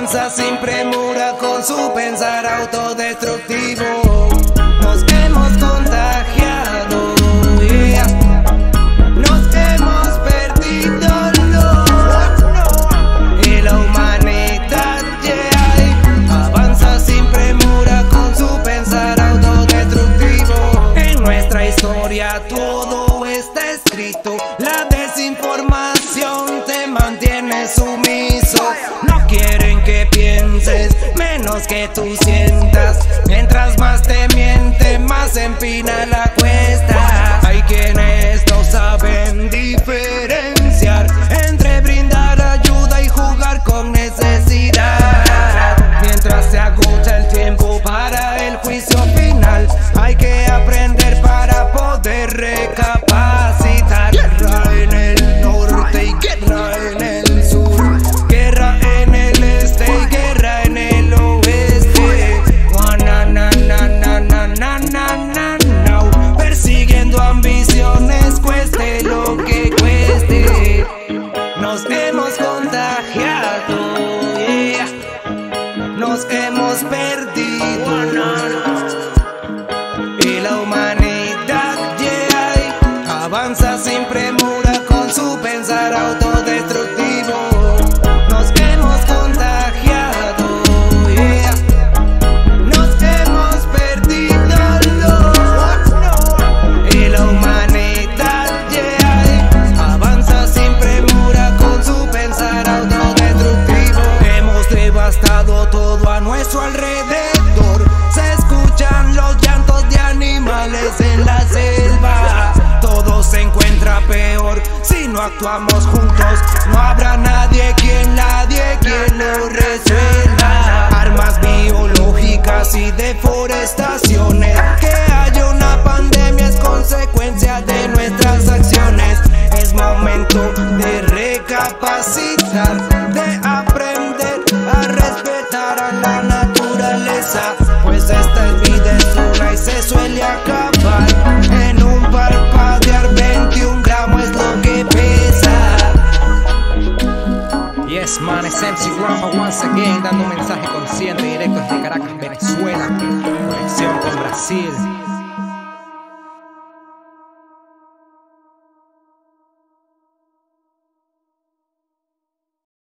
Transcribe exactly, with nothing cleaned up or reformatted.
avanza sin premura con su pensar autodestructivo. Nos hemos contagiado, yeah. Nos hemos perdido, no. Y la humanidad, yeah, avanza sin premura con su pensar autodestructivo. En nuestra historia todo está escrito. La desinformación te mantiene sumiso. No quieren que pienses, menos que tú sientas. Mientras más te miente, más empina la cuesta. Hay quienes no saben diferenciar entre brindar ayuda y jugar con necesidad. Mientras se agota el tiempo para el juicio final, hay que aprender para poder recapacitar. Guerra en el norte y guerra en el sur, guerra en el este y guerra en el oeste. Na, na, na, na, na, na, na, na, no. Persiguiendo ambiciones, cueste lo que cueste. Nos hemos contagiado, yeah. Nos hemos perdido, y la humanidad, yeah, avanza sin premura con su pensar autodestructivo. Nos hemos contagiado, yeah. Nos hemos perdido, no. Y la humanidad, yeah, avanza sin premura con su pensar autodestructivo. Hemos devastado todo a nuestro alrededor. Se escuchan los llantos de animales en la selva. Todo se encuentra peor si no actuamos juntos. No habrá nadie quien, nadie quien lo resuelva. Armas biológicas y deforestaciones. Que haya una pandemia es consecuencia de nuestras acciones. Es momento de recapacitar, de aprender a respetar a la naturaleza. Pues esta vida es una y se suele acabar. En un parpadear veintiún gramos es lo que pesa. Yes man, es M C Rafa once again, dando un mensaje consciente directo desde Caracas, Venezuela. Conexión con Brasil.